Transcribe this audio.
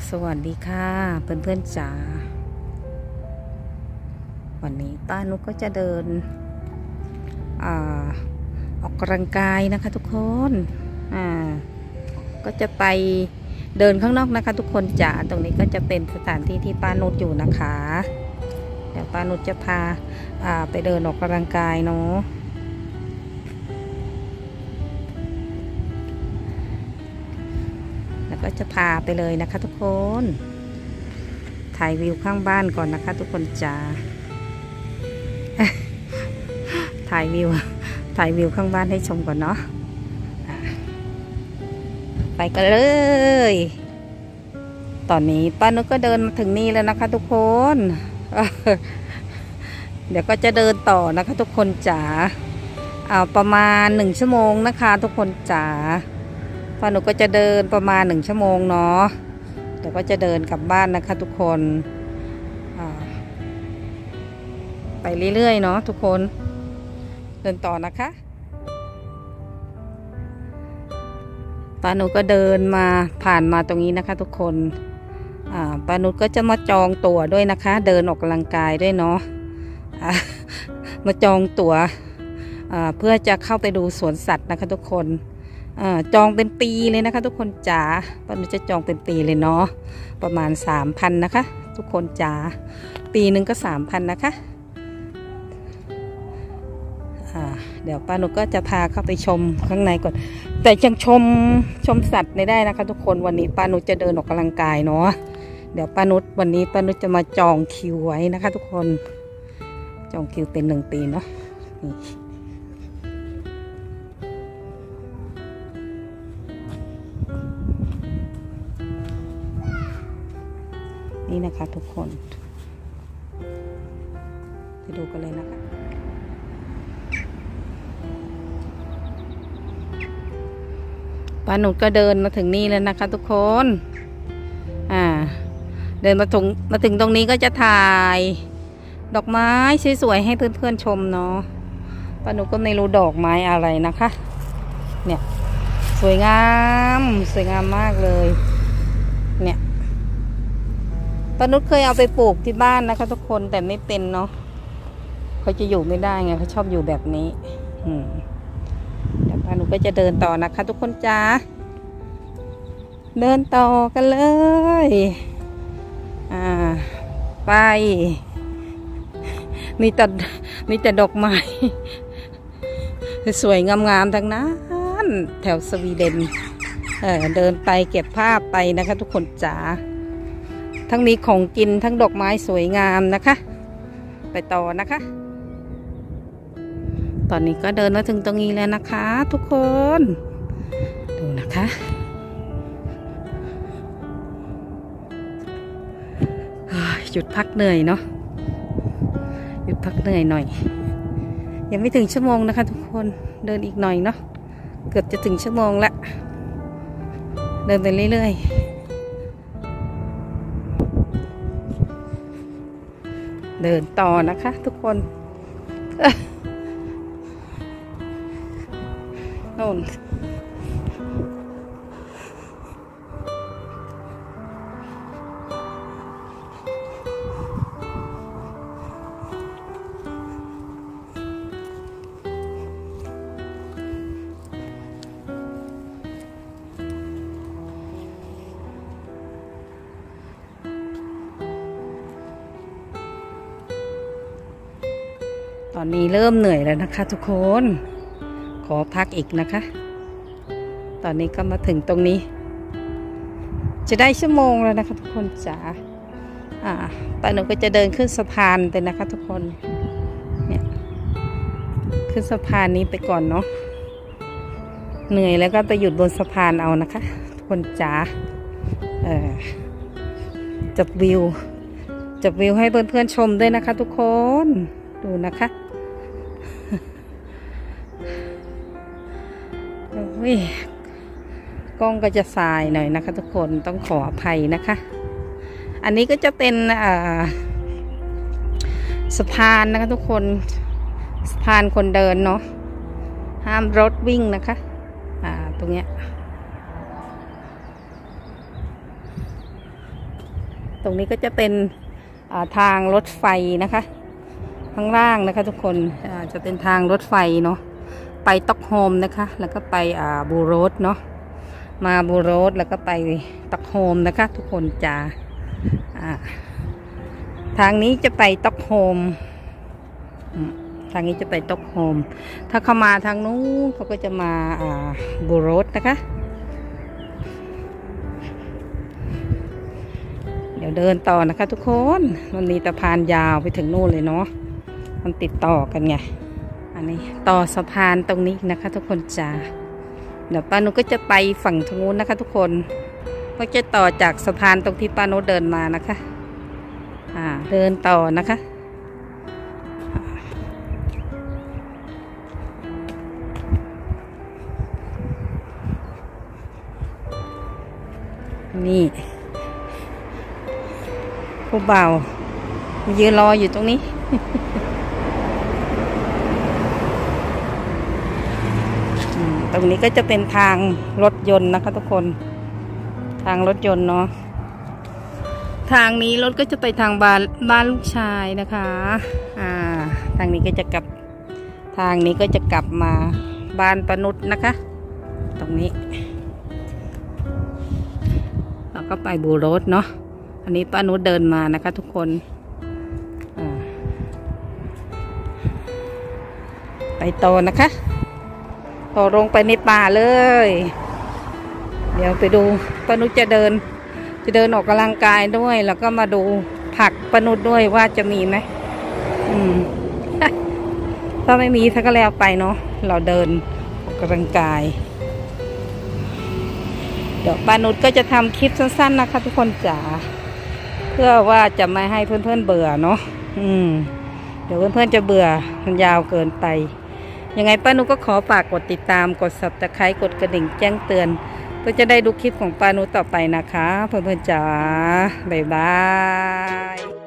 สวัสดีค่ะเพื่อนๆจ๋าวันนี้ป้านุกก็จะเดินออกกำลังกายนะคะทุกคนก็จะไปเดินข้างนอกนะคะทุกคนจ๋าตรงนี้ก็จะเป็นสถานที่ที่ป้านุชอยู่นะคะเดี๋ยวป้านุชจะพาไปเดินออกกำลังกายเนาะแล้วก็จะพาไปเลยนะคะทุกคนถ่ายวิวข้างบ้านก่อนนะคะทุกคนจ๋า ถ่ายวิวข้างบ้านให้ชมก่อนเนาะไปกันเลยตอนนี้ป้านุชก็เดินมาถึงนี่แล้วนะคะทุกคน เดี๋ยวก็จะเดินต่อนะคะทุกคนจ๋าประมาณ1 ชั่วโมงนะคะทุกคนจ๋าป้านุชก็จะเดินประมาณ1 ชั่วโมงเนาะเดี๋ยวก็จะเดินกลับบ้านนะคะทุกคนไปเรื่อยๆเนาะทุกคนเดินต่อนะคะป้านุชก็เดินมาผ่านมาตรงนี้นะคะทุกคนป้านุชก็จะมาจองตั๋วด้วยนะคะเดินออกกำลังกายด้วยเนาะมาจองตั๋วเพื่อจะเข้าไปดูสวนสัตว์นะคะทุกคนจองเป็นปีเลยนะคะทุกคนจ๋าป้านุชจะจองเป็นปีเลยเนาะประมาณ 3,000 นะคะทุกคนจ๋าปีหนึ่งก็ 3,000 นะคะเดี๋ยวป้านุชก็จะพาเข้าไปชมข้างในก่อนแต่ยังชมสัตว์ไม่ได้นะคะทุกคนวันนี้ป้านุชจะเดินออกกำลังกายเนาะเดี๋ยววันนี้ป้านุชจะมาจองคิวไว้นะคะทุกคนจองคิวเป็น1 ปีเนาะนี่นะคะทุกคนไปดูกันเลยนะคะป้านุชก็เดินมาถึงนี่แล้วนะคะทุกคนเดินมาถึงตรงนี้ก็จะถ่ายดอกไม้สวยๆให้เพื่อนๆชมเนาะป้านุชก็ไม่รู้ดอกไม้อะไรนะคะเนี่ยสวยงามมากเลยเนี่ยป้านุชเคยเอาไปปลูกที่บ้านนะคะทุกคนแต่ไม่เป็นเนาะเขาจะอยู่ไม่ได้ไงเขาชอบอยู่แบบนี้เดี๋ยวป้านุชก็จะเดินต่อนะคะทุกคนจ้าเดินต่อกันเลยไปมีแต่ดอกไม้สวยงามๆทั้งนั้นแถวสวีเดนเดินไปเก็บภาพไปนะคะทุกคนจ๋าทั้งมีของกินทั้งดอกไม้สวยงามนะคะไปต่อนะคะตอนนี้ก็เดินมาถึงตรงนี้แล้วนะคะทุกคนดูนะคะหยุดพักเหนื่อยเนาะหยุดพักเหนื่อยหน่อยยังไม่ถึงชั่วโมงนะคะทุกคนเดินอีกหน่อยเนาะเกือบจะถึงชั่วโมงละเดินไปเรื่อยๆเดินต่อนะคะทุกคนโน่นตอนนี้เริ่มเหนื่อยแล้วนะคะทุกคนขอพักอีกนะคะตอนนี้ก็มาถึงตรงนี้จะได้ชั่วโมงแล้วนะคะทุกคนจ๋าป้านุชก็จะเดินขึ้นสะพานไปนะคะทุกคนเนี่ยขึ้นสะพานนี้ไปก่อนเนาะเหนื่อยแล้วก็ไปหยุดบนสะพานเอานะคะทุกคนจ๋าจับวิวให้เพื่อนๆชมด้วยนะคะทุกคนดูนะคะกล้องก็จะสายหน่อยนะคะทุกคนต้องขออภัยนะคะอันนี้ก็จะเป็นสะพานนะคะทุกคนสะพานคนเดินเนาะห้ามรถวิ่งนะคะตรงเนี้ยตรงนี้ก็จะเป็นทางรถไฟนะคะข้างล่างนะคะทุกคนจะเป็นทางรถไฟเนาะไปต็อกโฮล์มนะคะแล้วก็ไปบูโรสเนาะมาบูโรสแล้วก็ไปต็อกโฮล์มนะคะทุกคนจ้าทางนี้จะไปต็อกโฮล์มทางนี้จะไปต็อกโฮล์มถ้าเข้ามาทางนู้นเขาก็จะมาบูโรสนะคะเดี๋ยวเดินต่อนะคะทุกคนมันมีสะพานยาวไปถึงนู่นเลยเนาะมันติดต่อกันไงอันนี้ต่อสะพานตรงนี้นะคะทุกคนจ้าเดี๋ยวป้านุก็จะไปฝั่งทางนู้นนะคะทุกคนก็จะต่อจากสะพานตรงที่ป้านุเดินมานะคะเดินต่อนะคะนี่ผู้บ่าวยืนรออยู่ตรงนี้ ตรงนี้ก็จะเป็นทางรถยนต์นะคะทุกคนทางรถยนต์เนาะทางนี้รถก็จะไปทางบ้านลูกชายนะคะทางนี้ก็จะกลับทางนี้ก็จะกลับมาบ้านป้านุชนะคะตรงนี้เราก็ไปบูโรสเนาะอันนี้ป้านุชเดินมานะคะทุกคนไปต่อนะคะต่อลงไปในป่าเลยเดี๋ยวไปดูป้านุชจะเดินออกกำลังกายด้วยแล้วก็มาดูผักป้านุชด้วยว่าจะมีไหมถ้าไม่มีถ้าก็แล้วไปเนาะเราเดินออกกำลังกายเดี๋ยวป้านุชก็จะทำคลิปสั้นๆนะคะทุกคนจ๋าเพื่อว่าจะไม่ให้เพื่อนๆเบื่อเนาะเดี๋ยวเพื่อนๆจะเบื่อมันยาวเกินไปยังไงป้านุก็ขอฝากกดติดตามกด Subscribe กดกระดิ่งแจ้งเตือนเพื่อจะได้ดูคลิปของป้านุต่อไปนะคะเพื่อนๆจ๋าบ๊ายบาย